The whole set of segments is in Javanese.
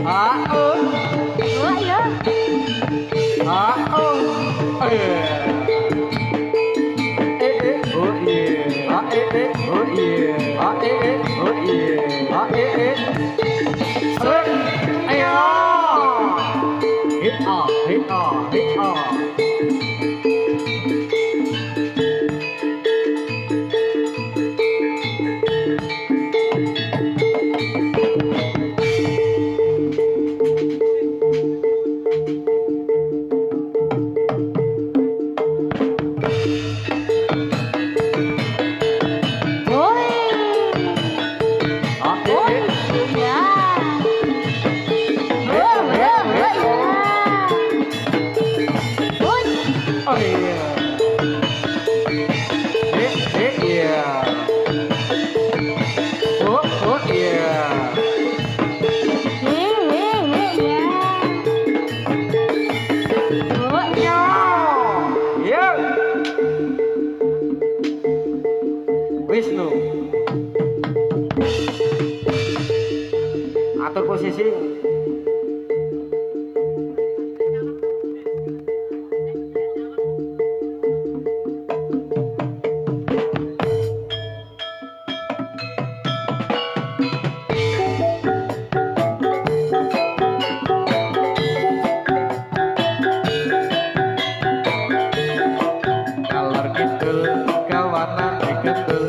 Wisnu atur posisi kalor kidul kawanan diketul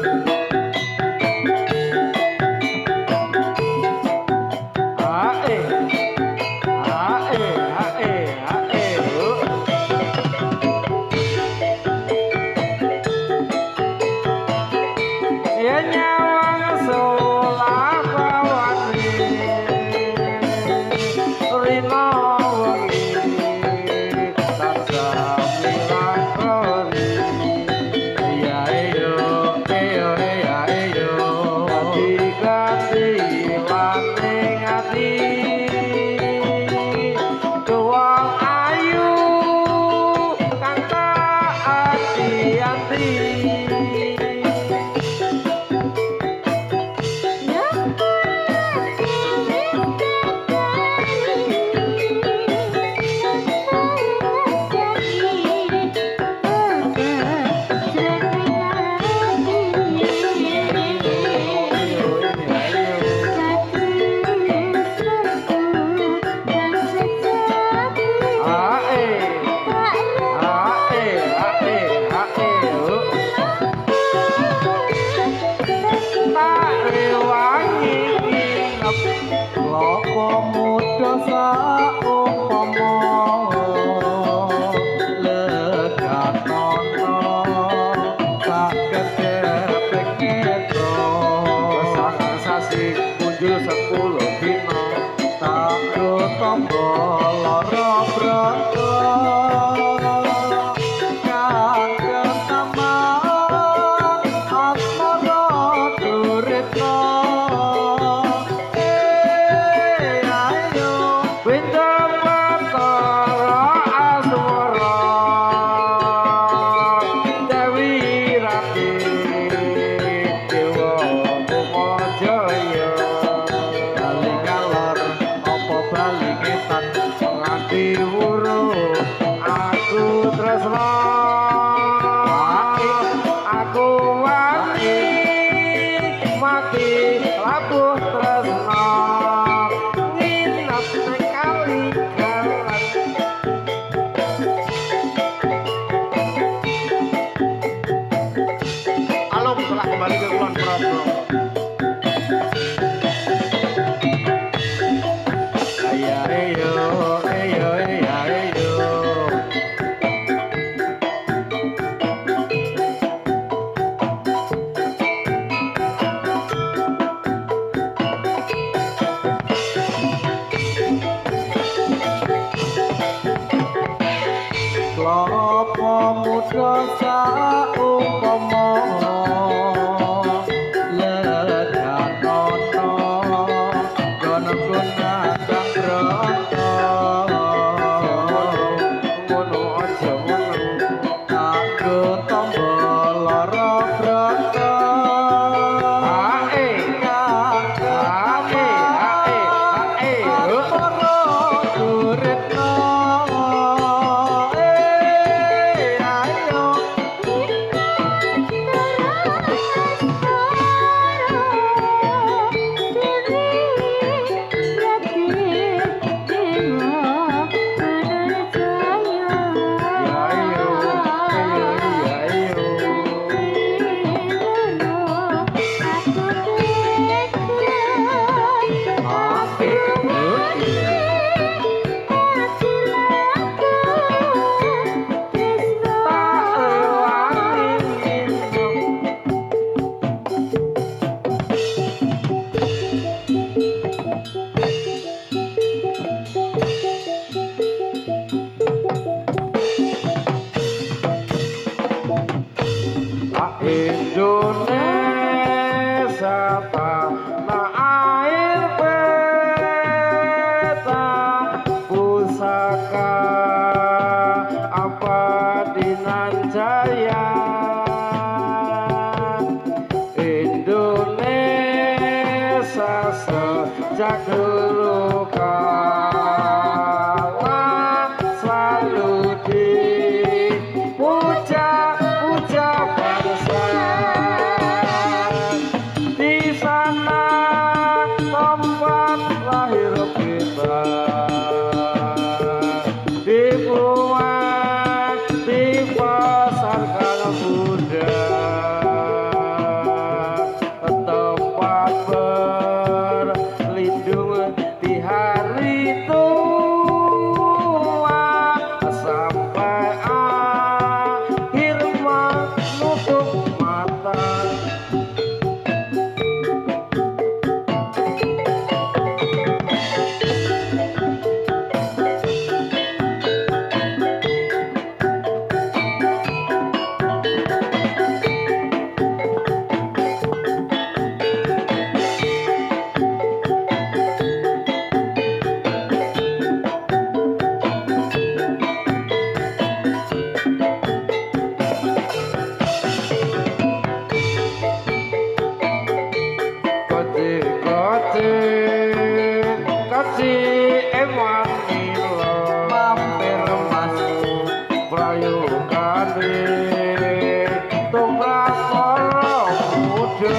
manila mampir mas prayogane tumrap para muda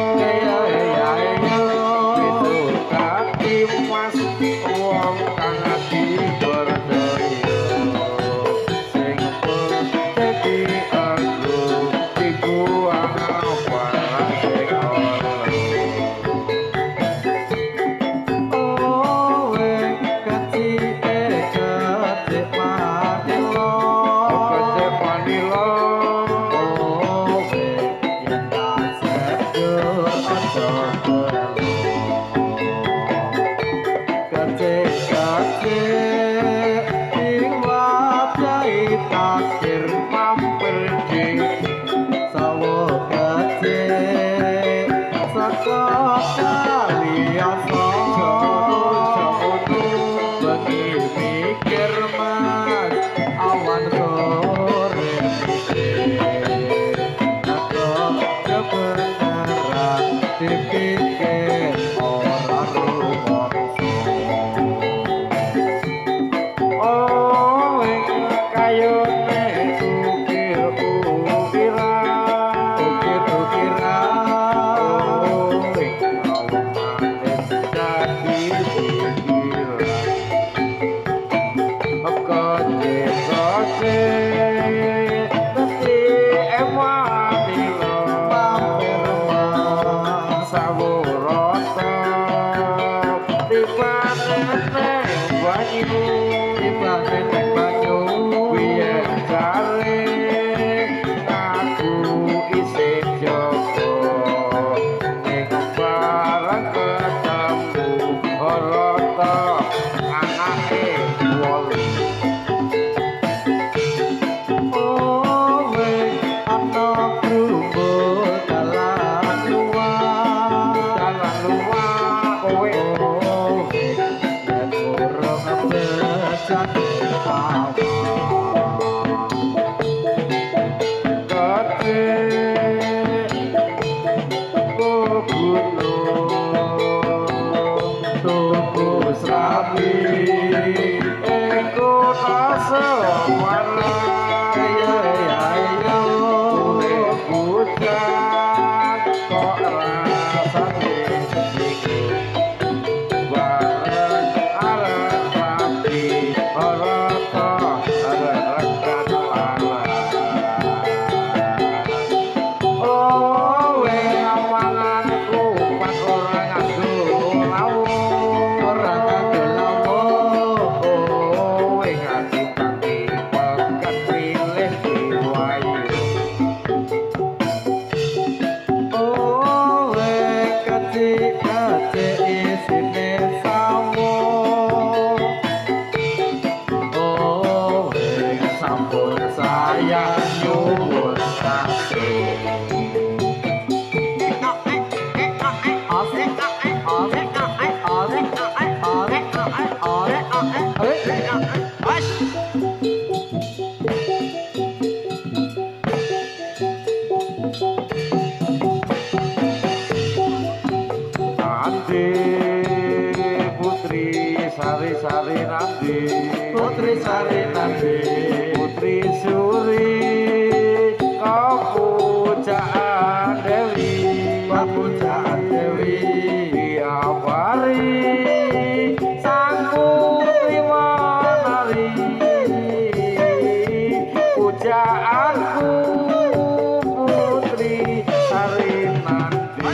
mas wong kang ati berdaya sing dadi aku iku apa sing oh wek kecike kecik manila kecik manila oh wek yen tak sedur aja takdir mampir di sawo kecil saka kaliasa bagi mikir mas awan sore atau kebenaran dipikir orang rumongso oh kayone ukir-ukiran Sari Nandi Putri Sari Nandi Putri Suri kau pujaan Dewi Pujaan Dewi diawari sang putri menari pujaanku Putri Sari Nandi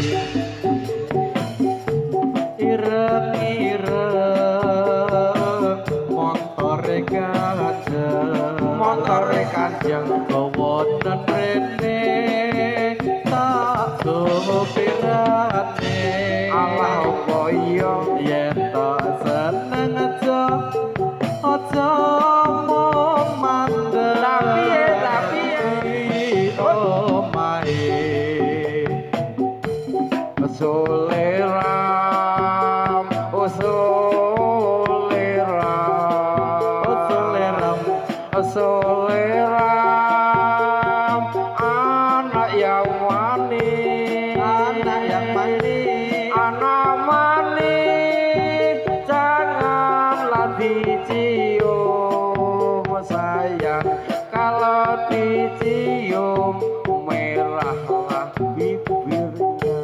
montore kanjeng gawa rene tak supirane Allah kaya yen tak seneng aja mandel tapi omahe soleram soleram anak yang manis anak manis janganlah dicium sayang, kalau dicium merahlah bibirnya.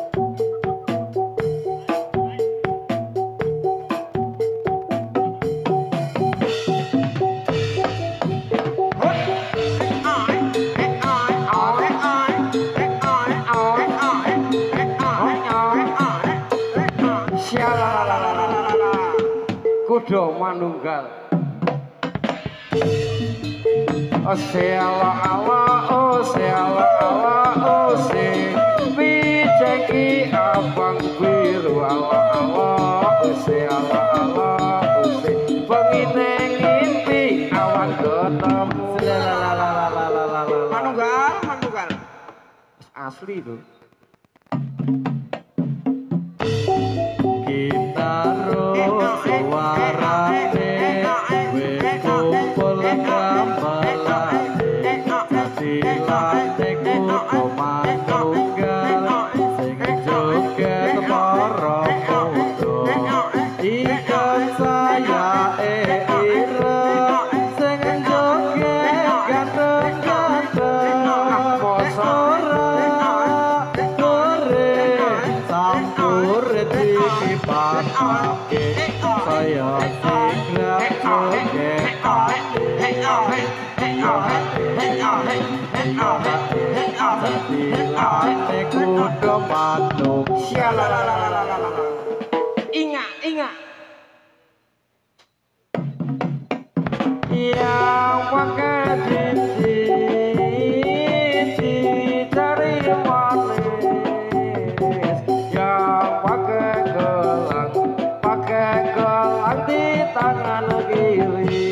Kudo manunggal Seala ala seala ala bijaki abang biru ala seala ala pengine ngimpi awan ketemu manunggal asli tuh suarane wis kumpul gamelane silane kudu manunggal sing joget para kudu ikan saya ireng sing joget ganteng-ganteng ora gore sampur dikipatake saya sigrap joget Satilane kudu manuk ingat yang pakai cincin cari manis yang pakai gelang di tangan kiri.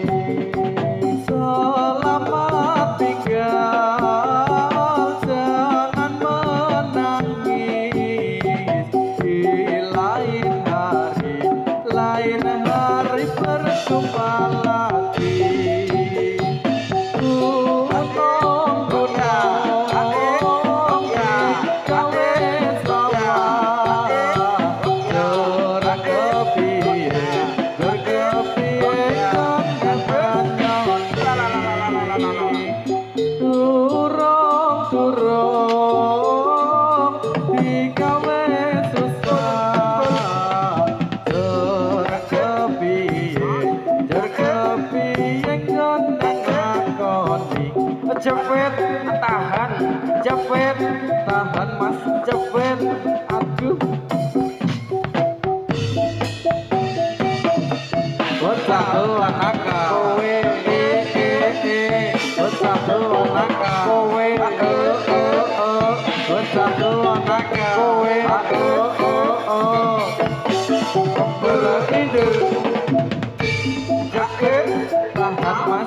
Selamat tinggal, jangan menangis. Di lain hari berjumpa lagi. Cepet tahan mas cepet aduh bocah tua nakal kowe bocah tua nakal kowe bocah tua nakal kowe bertidur jaket tahan mas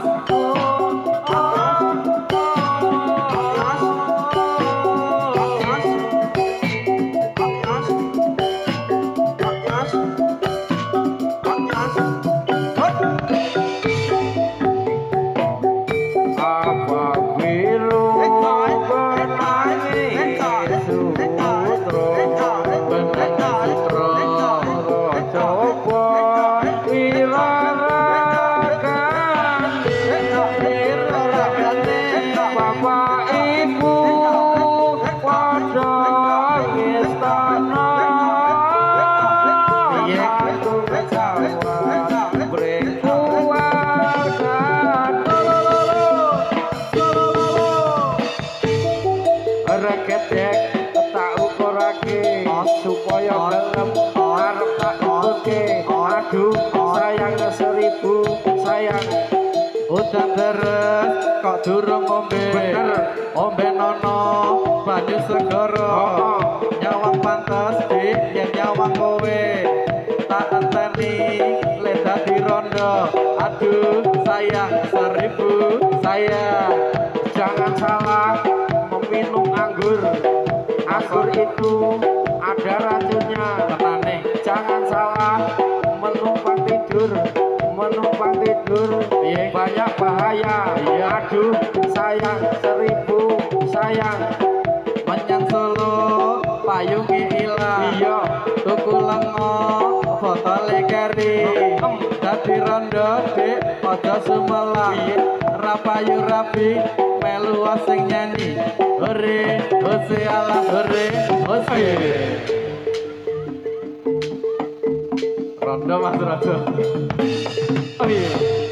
supaya gelem arep tak ikutke aduh sayang seribu sayang udah deres kok durung ombe ombe nono banyu segara nyawang pantes dik yen nyawang kowe tak enteni le dadi rondo aduh sayang seribu sayang jangan salah meminum anggur itu ada racunnya tenane jangan salah menumpang tidur banyak bahaya aduh sayang seribu sayang menyang Solo payungi ilang iya tuku lengo botole keri dadi rondo dik aja sumelang rapayu rapi melu sing nyanyi hore hose ala hore hose rondo mas rondo oh iya